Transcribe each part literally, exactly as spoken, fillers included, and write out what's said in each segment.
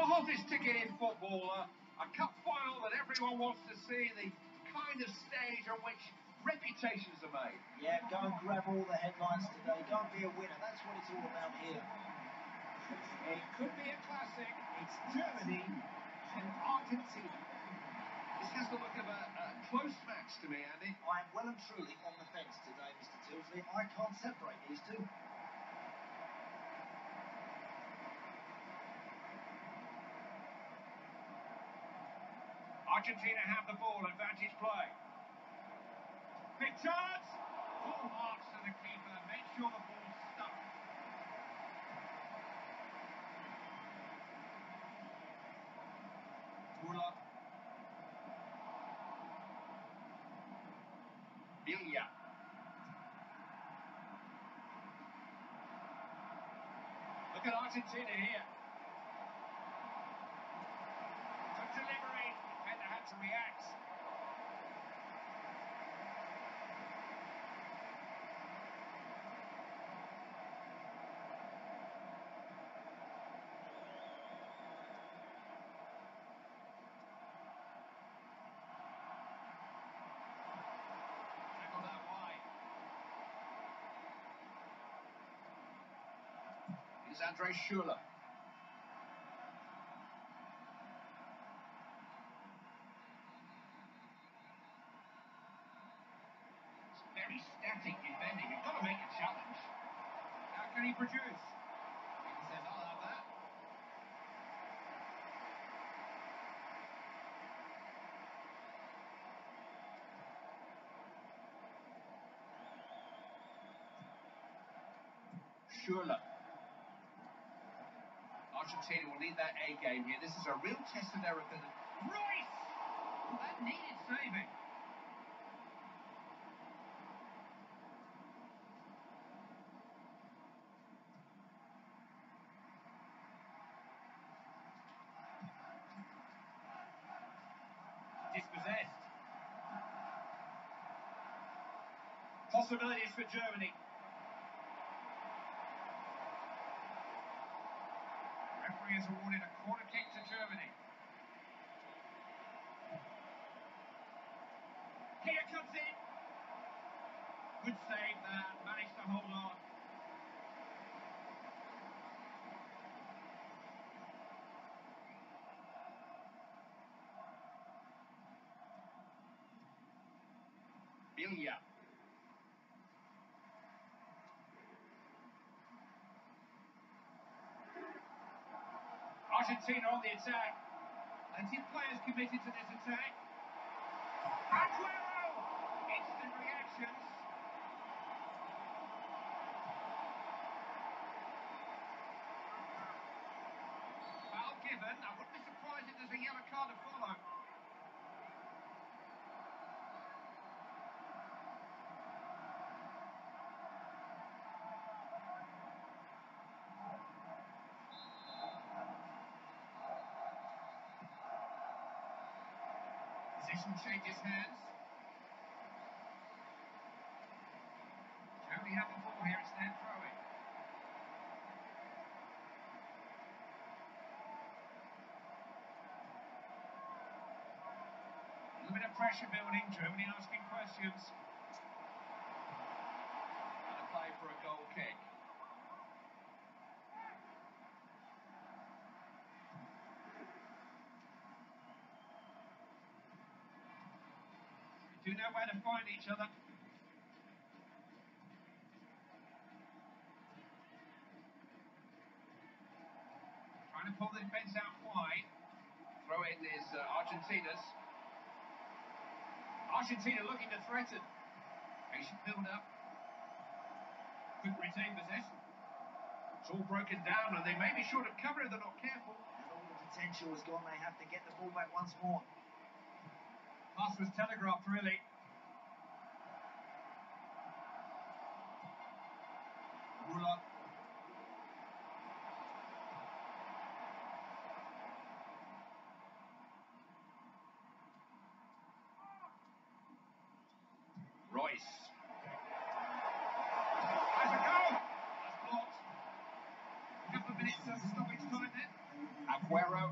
The hottest ticket in football, uh, a cup final that everyone wants to see, the kind of stage on which reputations are made. Yeah, go and grab all the headlines today. Go and be a winner. That's what it's all about here. It could be a classic. It's Germany and Argentina. This has the look of a, a close match to me, Andy. I am well and truly on the fence today, Mister Tilsley. I can't separate these two. Argentina have the ball, advantage play. Big chance! Full marks to the keeper, make sure the ball's stuck. Müller. Villa. Look at Argentina here. Took delivery, defender had to react. Andre Schürrle. It's very static defending. You've got to make a challenge. How can he produce? He says, I'll have that. Schürrle. Argentina will need that A game here. This is a real test of their ability. Royce! That needed saving. Dispossessed. Possibilities for Germany. Referee has awarded a corner kick to Germany. Here comes in. Good save there, managed to hold on. Villa. Argentina on the attack. Plenty of players committed to this attack. Aguero! Instant reactions. Foul given. I wouldn't be surprised if there's a yellow card to follow. Position changes hands. Germany have the ball here, it's their throwing. A little bit of pressure building, Germany asking questions. And a play for a goal kick. Do know where to find each other. Trying to pull the defence out wide. Throw in is uh, Argentina's. Argentina looking to threaten. Patient build up. Could retain possession. It's all broken down and they may be short of cover if they're not careful. And all the potential is gone. They have to get the ball back once more. Pass was telegraphed, really. Müller. Royce. Has a goal! That's blocked. A couple of minutes of stoppage time then. Aguero.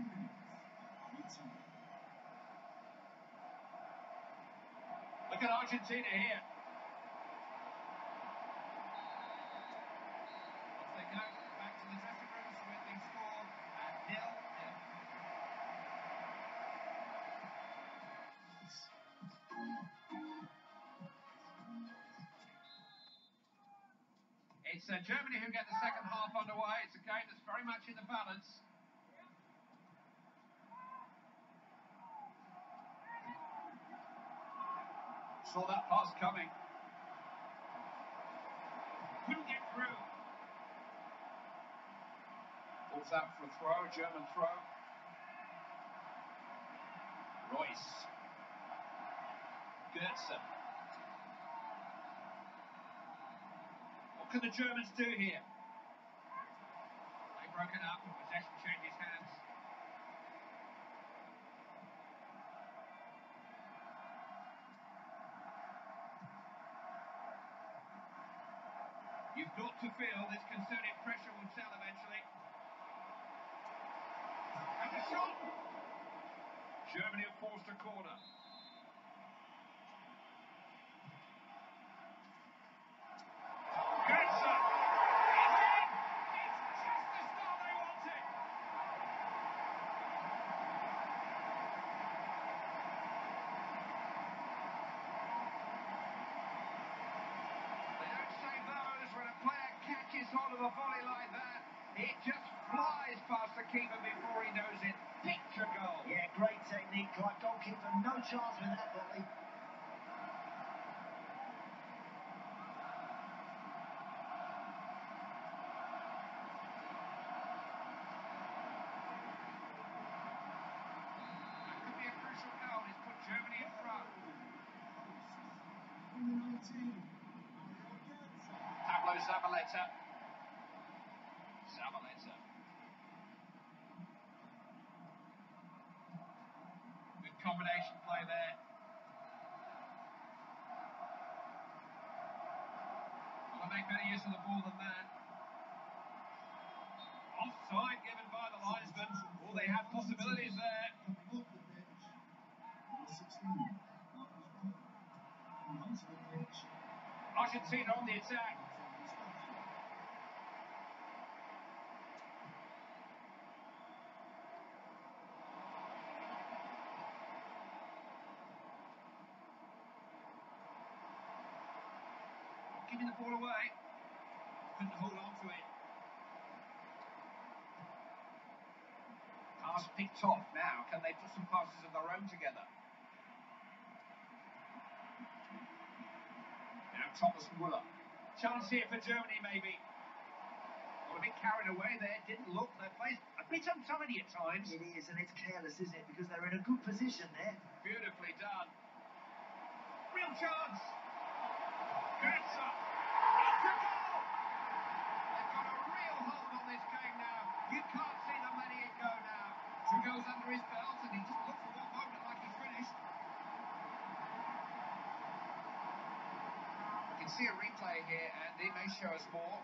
Look at Argentina here. Off they go, back to the dressing rooms with the score at nil nil. It's uh, Germany who get the second half underway. It's a game that's very much in the balance. Saw that pass coming. Couldn't get through. Falls out for a throw, a German throw. Royce. Goetze. What can the Germans do here? They've broken up and possession changes hands. You've got to feel this concerted pressure will tell eventually. And the shot! Germany have forced a corner. Goetze! It's just the start they wanted! They don't say those when a player catches hold of a volley like that. It just flies past the keeper before he knows it. Picture goal. Yeah, great technique, Clive. Goalkeeper, no chance with that volley. That could be a crucial goal. It's put Germany in front. Pablo Zabaleta. Zabaleta. Good combination play there. Well, they make better use of the ball than that. Offside given by the linesman. Oh, they had possibilities there. Argentina on the attack. Giving the ball away. Couldn't hold on to it. Pass picked off now. Can they put some passes of their own together? Now Thomas Müller. Chance here for Germany maybe. Got a bit carried away there. Didn't look. Their place a bit untidy at times. It is, and it's careless, isn't it? Because they're in a good position there. Beautifully done. Real chance. Goetze. It's a goal. They've got a real hold on this game now. You can't see them letting it go now. Two goals under his belt, and he just looked for one moment like he's finished. You can see a replay here, and it may show us more.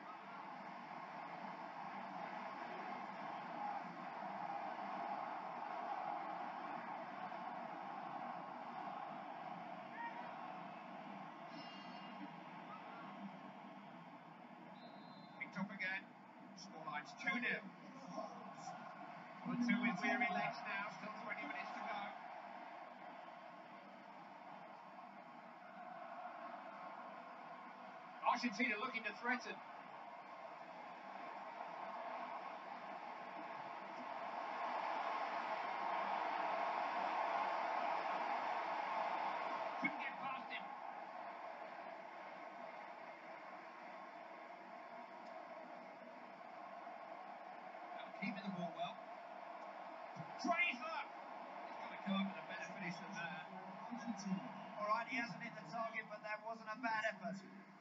Picked up again. Scoreline's two nil. Well, two with weary legs now, still twenty minutes to go. Argentina looking to threaten. Couldn't get past him. Now keeping the ball well. Fraser! He's got to come up with a better finish than that. All right, he hasn't hit the target, but that wasn't a bad effort.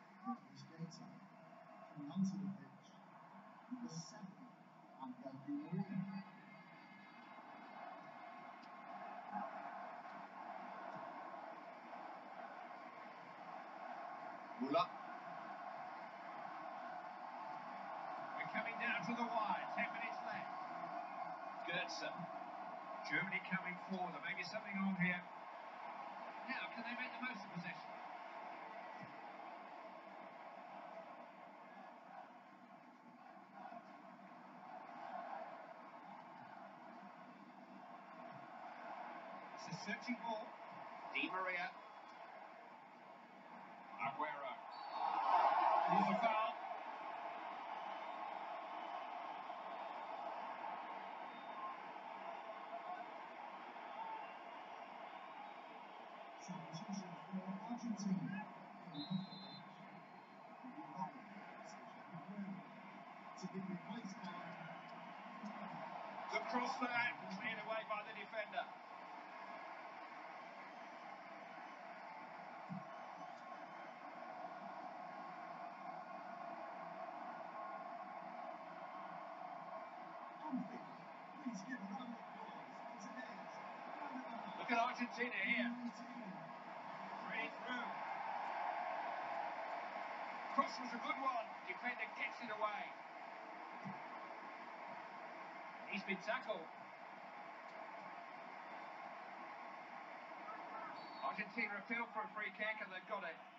Müller. We're coming down to the wire. Ten minutes left. Goetze. Germany coming forward. There may be something on here. Now, can they make the most of possession? It's a searching ball. Di Maria. Aguero. Here's a foul. Good cross there, cleared away by the defender. Look at Argentina here. Free through. Cross was a good one. Defender gets it away. He's been tackled. Argentina appealed for a free kick and they've got it.